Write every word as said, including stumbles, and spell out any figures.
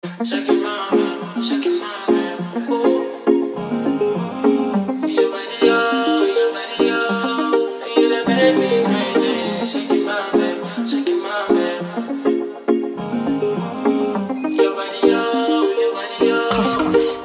Shake it, mama, shake it, mama. Ooh, your body, oh, your body, oh, you done make me crazy. Shake it, mama, shake it, mama. Your body, oh, your body, oh. Couscous.